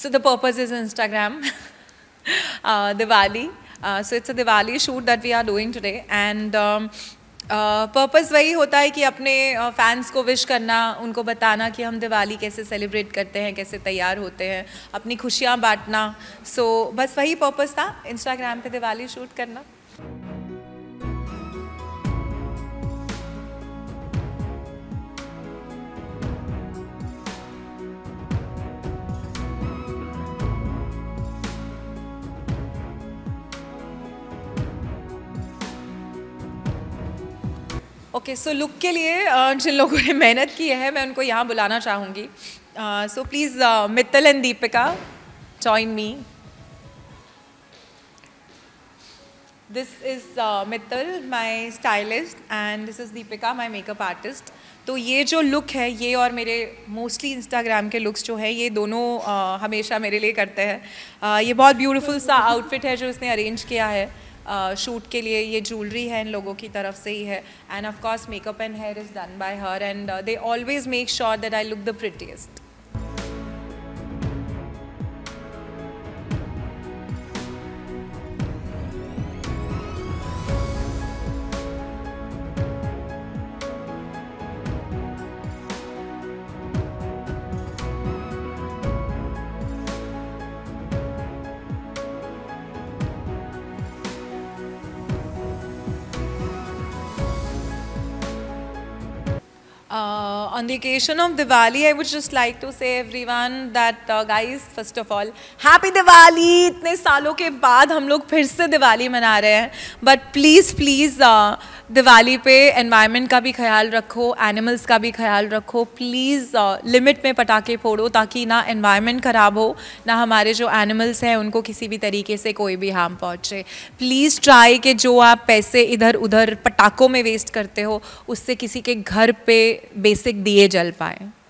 So the purpose is Instagram, Diwali. So it's a Diwali shoot that we are doing today, and purpose वही होता है कि अपने fans को wish करना, उनको बताना कि हम दिवाली कैसे सेलिब्रेट करते हैं, कैसे तैयार होते हैं, अपनी खुशियाँ बांटना. सो बस वही पर्पस था, इंस्टाग्राम पे दिवाली शूट करना. ओके, सो लुक के लिए जिन लोगों ने मेहनत की है मैं उनको यहाँ बुलाना चाहूँगी. So please Mittal and Deepika join me. This is Mittal my stylist and this is Deepika my makeup artist. तो ये जो लुक है, ये और मेरे मोस्टली इंस्टाग्राम के लुक्स जो है, ये दोनों हमेशा मेरे लिए करते हैं. ये बहुत ब्यूटीफुल सा आउटफिट है जो इसने अरेंज किया है शूट के लिए. ये ज्वेलरी है इन लोगों की तरफ से ही है, and of course makeup and hair is done by her, and they always make sure that I look the prettiest. On the occasion of Diwali, I would just like to say everyone that guys, first of all, Happy Diwali. इतने सालों के बाद हम लोग फिर से दिवाली मना रहे हैं, but please दिवाली पे एनवायरनमेंट का भी ख्याल रखो, एनिमल्स का भी ख्याल रखो. प्लीज़ लिमिट में पटाखे फोड़ो ताकि ना एनवायरनमेंट ख़राब हो, ना हमारे जो एनिमल्स हैं उनको किसी भी तरीके से कोई भी हार्म पहुँचे. प्लीज़ ट्राई कि जो आप पैसे इधर उधर पटाखों में वेस्ट करते हो, उससे किसी के घर पे बेसिक दिए जल पाएँ.